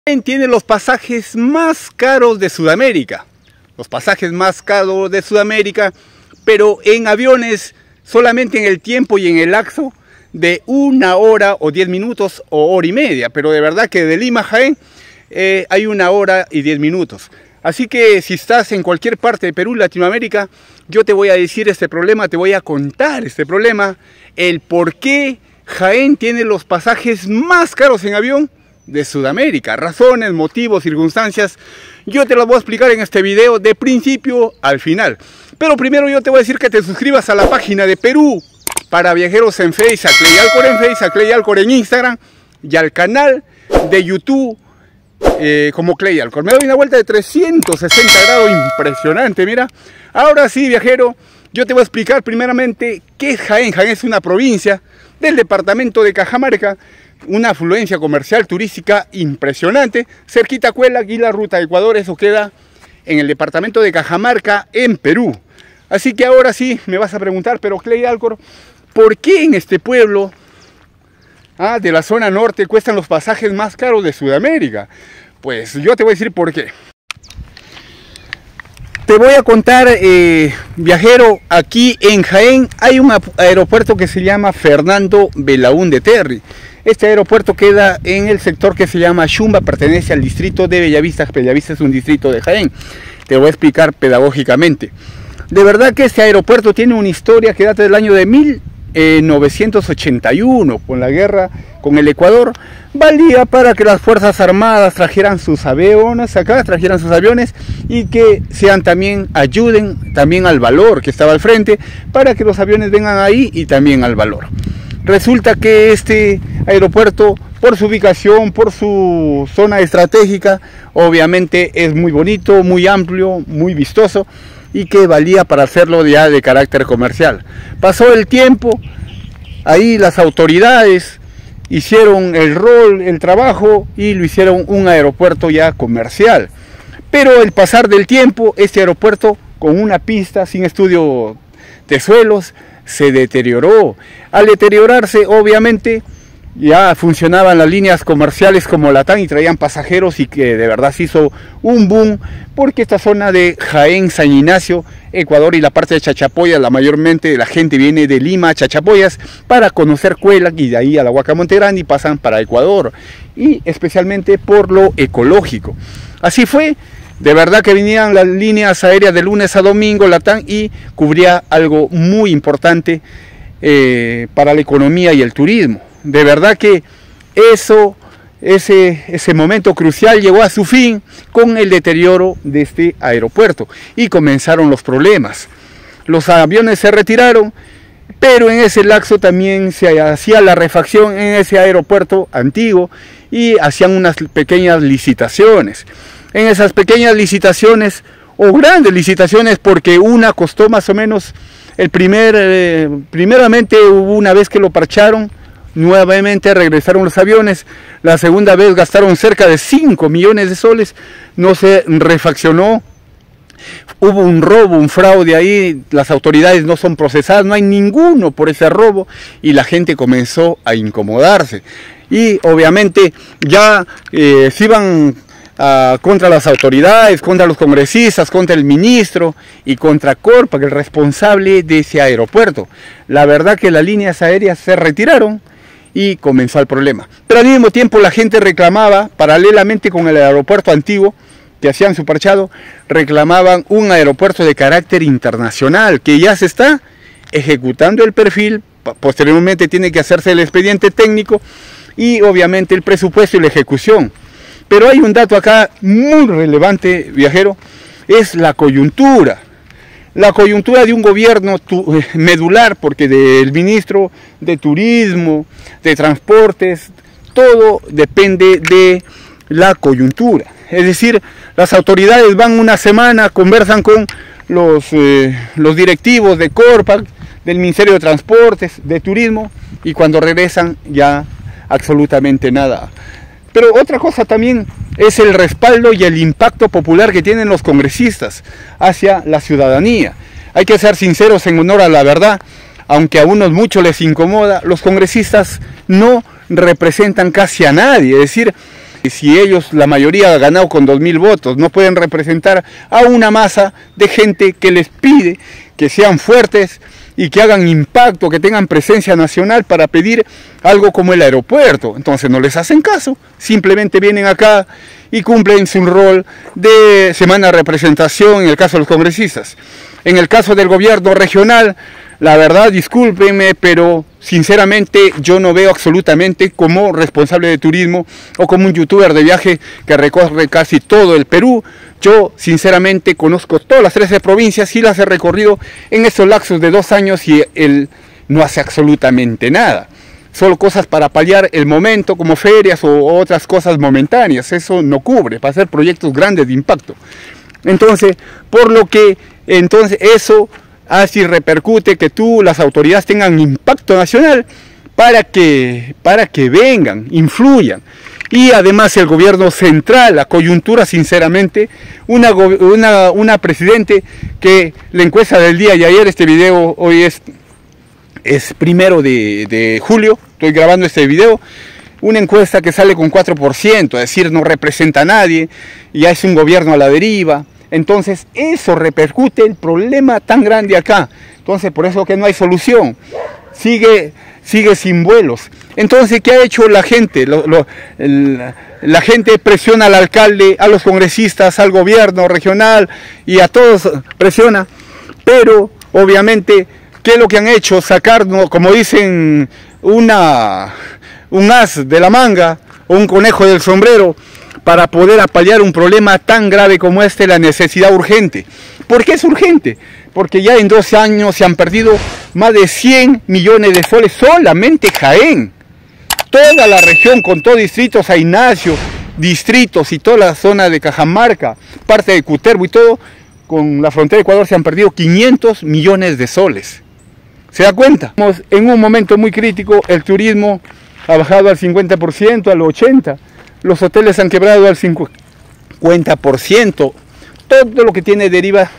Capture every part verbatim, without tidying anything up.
Tiene los pasajes más caros de Sudamérica, los pasajes más caros de Sudamérica, pero en aviones solamente en el tiempo y en el lapso de una hora o diez minutos o hora y media, pero de verdad que de Lima a Jaén eh, hay una hora y diez minutos. Así que si estás en cualquier parte de Perú, Latinoamérica, yo te voy a decir este problema, te voy a contar este problema, el por qué Jaén tiene los pasajes más caros en avión de Sudamérica, razones, motivos, circunstancias. Yo te lo voy a explicar en este video de principio al final. Pero primero yo te voy a decir que te suscribas a la página de Perú para viajeros en Facebook, a Clay Alcor en Facebook, a Clay Alcor en Instagram y al canal de YouTube eh, como Clay Alcor. Me doy una vuelta de trescientos sesenta grados impresionante, mira. Ahora sí, viajero, yo te voy a explicar primeramente qué es Jaén. Jaén es una provincia del departamento de Cajamarca, una afluencia comercial turística impresionante, cerquita a Cuellar y la ruta de Ecuador. Eso queda en el departamento de Cajamarca, en Perú. Así que ahora sí me vas a preguntar, pero Clay Alcor, ¿por qué en este pueblo ah, de la zona norte cuestan los pasajes más caros de Sudamérica? Pues yo te voy a decir por qué. Te voy a contar, eh, viajero, aquí en Jaén hay un aeropuerto que se llama Fernando Belaúnde Terry. Este aeropuerto queda en el sector que se llama Chumba, pertenece al distrito de Bellavista. Bellavista es un distrito de Jaén. Te lo voy a explicar pedagógicamente. De verdad que este aeropuerto tiene una historia que data del año de mil novecientos ochenta y uno, con la guerra con el Ecuador. Valía para que las Fuerzas Armadas trajeran sus aviones acá, trajeran sus aviones y que sean también, ayuden también al valor que estaba al frente, para que los aviones vengan ahí y también al valor. Resulta que este aeropuerto, por su ubicación, por su zona estratégica, obviamente es muy bonito, muy amplio, muy vistoso, y que valía para hacerlo ya de carácter comercial. Pasó el tiempo, ahí las autoridades hicieron el rol, el trabajo, y lo hicieron un aeropuerto ya comercial. Pero el pasar del tiempo, este aeropuerto con una pista sin estudio de suelos se deterioró. Al deteriorarse, obviamente, ya funcionaban las líneas comerciales como Latam y traían pasajeros, y que de verdad se hizo un boom, porque esta zona de Jaén, San Ignacio, Ecuador y la parte de Chachapoyas, la mayormente la gente viene de Lima a Chachapoyas para conocer Cuellar y de ahí a la Huaca Monte Grande y pasan para Ecuador, y especialmente por lo ecológico. Así fue. De verdad que venían las líneas aéreas de lunes a domingo, Latam, y cubría algo muy importante eh, para la economía y el turismo. De verdad que eso, ese, ese momento crucial llegó a su fin con el deterioro de este aeropuerto y comenzaron los problemas. Los aviones se retiraron, pero en ese lapso también se hacía la refacción en ese aeropuerto antiguo y hacían unas pequeñas licitaciones. En esas pequeñas licitaciones, o grandes licitaciones, porque una costó más o menos, el primer, eh, primeramente hubo una vez que lo parcharon, nuevamente regresaron los aviones, la segunda vez gastaron cerca de cinco millones de soles, no se refaccionó, hubo un robo, un fraude ahí, las autoridades no son procesadas, no hay ninguno por ese robo, y la gente comenzó a incomodarse. Y obviamente ya eh, se iban Uh, contra las autoridades, contra los congresistas, contra el ministro y contra Corpac, el responsable de ese aeropuerto. La verdad que las líneas aéreas se retiraron y comenzó el problema. Pero al mismo tiempo la gente reclamaba, paralelamente con el aeropuerto antiguo, que hacían su parchado, reclamaban un aeropuerto de carácter internacional, que ya se está ejecutando el perfil, posteriormente tiene que hacerse el expediente técnico y obviamente el presupuesto y la ejecución. Pero hay un dato acá muy relevante, viajero, es la coyuntura. La coyuntura de un gobierno tu, medular, porque del ministro de Turismo, de Transportes, todo depende de la coyuntura. Es decir, las autoridades van una semana, conversan con los, eh, los directivos de Corpac, del Ministerio de Transportes, de Turismo, y cuando regresan ya absolutamente nada. Pero otra cosa también es el respaldo y el impacto popular que tienen los congresistas hacia la ciudadanía. Hay que ser sinceros, en honor a la verdad, aunque a unos mucho les incomoda, los congresistas no representan casi a nadie. Es decir, Si ellos, la mayoría ha ganado con dos mil votos, no pueden representar a una masa de gente que les pide que sean fuertes y que hagan impacto, que tengan presencia nacional para pedir algo como el aeropuerto. Entonces no les hacen caso, simplemente vienen acá y cumplen su rol de semana de representación en el caso de los congresistas. En el caso del gobierno regional, la verdad, discúlpenme, pero sinceramente yo no veo absolutamente como responsable de turismo o como un youtuber de viaje que recorre casi todo el Perú. Yo sinceramente conozco todas las trece provincias y las he recorrido en estos lapsos de dos años y él no hace absolutamente nada. Solo cosas para paliar el momento, como ferias o otras cosas momentáneas. Eso no cubre para hacer proyectos grandes de impacto. Entonces, por lo que entonces eso así repercute que tú, las autoridades tengan impacto nacional para que, para que vengan, influyan. Y además el gobierno central, la coyuntura sinceramente, una, una, una presidente que la encuesta del día de ayer, este video hoy es, es primero de, de julio, estoy grabando este video, una encuesta que sale con cuatro por ciento, es decir, no representa a nadie, ya es un gobierno a la deriva. Entonces eso repercute el problema tan grande acá. Entonces por eso que no hay solución. Sigue, sigue sin vuelos. Entonces, ¿qué ha hecho la gente? Lo, lo, el, la gente presiona al alcalde, a los congresistas, al gobierno regional y a todos presiona. Pero obviamente, ¿qué es lo que han hecho? Sacarnos, como dicen, una, un as de la manga o un conejo del sombrero, para poder apalear un problema tan grave como este, la necesidad urgente. ¿Por qué es urgente? Porque ya en doce años se han perdido más de cien millones de soles solamente Jaén. Toda la región con todo distritos, San Ignacio, distritos y toda la zona de Cajamarca, parte de Cutervo y todo, con la frontera de Ecuador se han perdido quinientos millones de soles. ¿Se da cuenta? Estamos en un momento muy crítico, el turismo ha bajado al cincuenta por ciento, al ochenta por ciento. Los hoteles han quebrado al cincuenta por ciento. Todo lo que tiene deriva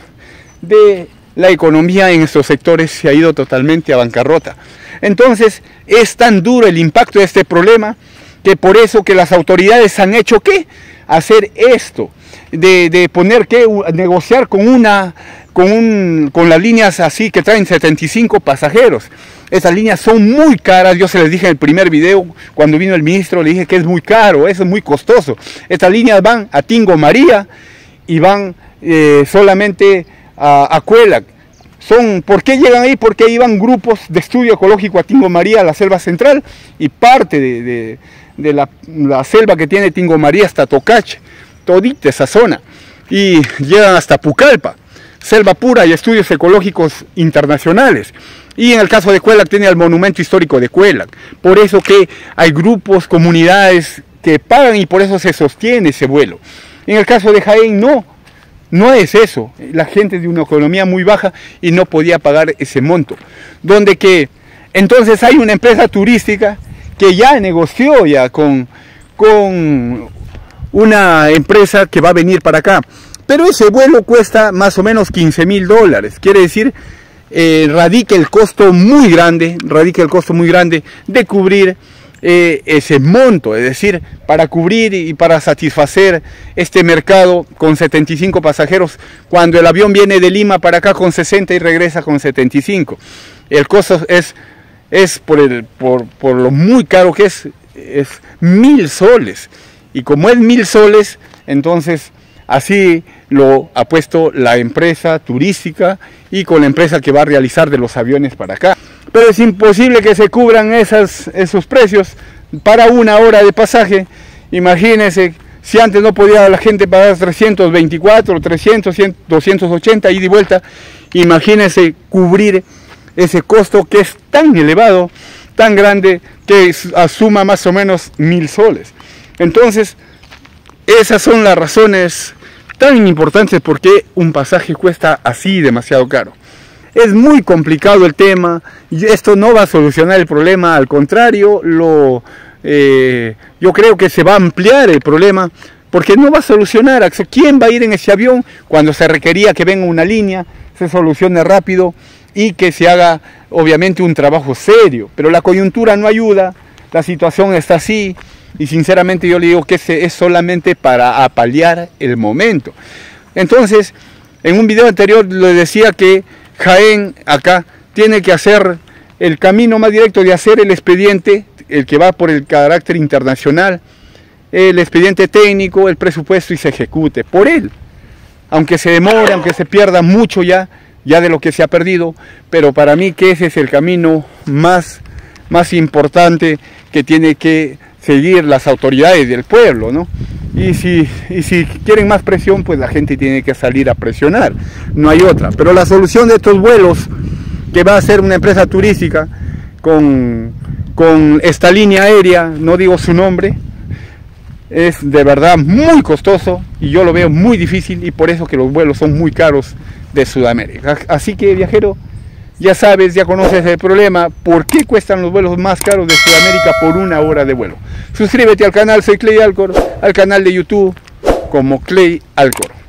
de la economía en estos sectores se ha ido totalmente a bancarrota. Entonces es tan duro el impacto de este problema que por eso que las autoridades han hecho ¿qué? Hacer esto, de, de poner que negociar con una con, un, con las líneas así que traen setenta y cinco pasajeros. Esas líneas son muy caras, yo se les dije en el primer video, cuando vino el ministro, le dije que es muy caro, eso es muy costoso. Estas líneas van a Tingo María y van eh, solamente a, a Cuelac. Son, ¿por qué llegan ahí? Porque iban grupos de estudio ecológico a Tingo María, a la selva central, y parte de, de, de la, la selva que tiene Tingo María hasta Tocache, todita esa zona, y llegan hasta Pucallpa, selva pura y estudios ecológicos internacionales. Y en el caso de Cuelac tiene el monumento histórico de Cuelac. Por eso que hay grupos, comunidades que pagan y por eso se sostiene ese vuelo. En el caso de Jaén no, no es eso. La gente es de una economía muy baja y no podía pagar ese monto. Donde que entonces hay una empresa turística que ya negoció ya con, con una empresa que va a venir para acá. Pero ese vuelo cuesta más o menos quince mil dólares. Quiere decir... Eh, radica el costo muy grande, radica el costo muy grande de cubrir eh, ese monto, es decir, para cubrir y para satisfacer este mercado con setenta y cinco pasajeros, cuando el avión viene de Lima para acá con sesenta y regresa con setenta y cinco. El costo es, es por, el, por, por lo muy caro que es, es mil soles, y como es mil soles, entonces así lo ha puesto la empresa turística y con la empresa que va a realizar de los aviones para acá. Pero es imposible que se cubran esas, esos precios para una hora de pasaje. Imagínense, si antes no podía la gente pagar trescientos veinticuatro, trescientos, doscientos ochenta ida y vuelta, imagínense cubrir ese costo que es tan elevado, tan grande, que asuma más o menos mil soles. Entonces, esas son las razones tan importantes por qué un pasaje cuesta así demasiado caro. Es muy complicado el tema, y esto no va a solucionar el problema, al contrario, lo, eh, yo creo que se va a ampliar el problema, porque no va a solucionar. ¿Quién va a ir en ese avión cuando se requería que venga una línea, se solucione rápido y que se haga obviamente un trabajo serio? Pero la coyuntura no ayuda, la situación está así. Y sinceramente yo le digo que ese es solamente para apalear el momento. Entonces, en un video anterior le decía que Jaén acá tiene que hacer el camino más directo de hacer el expediente, el que va por el carácter internacional, el expediente técnico, el presupuesto y se ejecute por él. Aunque se demore, aunque se pierda mucho ya, ya de lo que se ha perdido, pero para mí que ese es el camino más, más importante que tiene que seguir las autoridades del pueblo, ¿no? Y si, y si quieren más presión, pues la gente tiene que salir a presionar, no hay otra. Pero la solución de estos vuelos, que va a ser una empresa turística con, con esta línea aérea, no digo su nombre, es de verdad muy costoso y yo lo veo muy difícil, y por eso que los vuelos son muy caros de Sudamérica. Así que, viajero, ya sabes, ya conoces el problema, por qué cuestan los vuelos más caros de Sudamérica por una hora de vuelo. Suscríbete al canal, soy Clay Alcor, al canal de YouTube como Clay Alcor.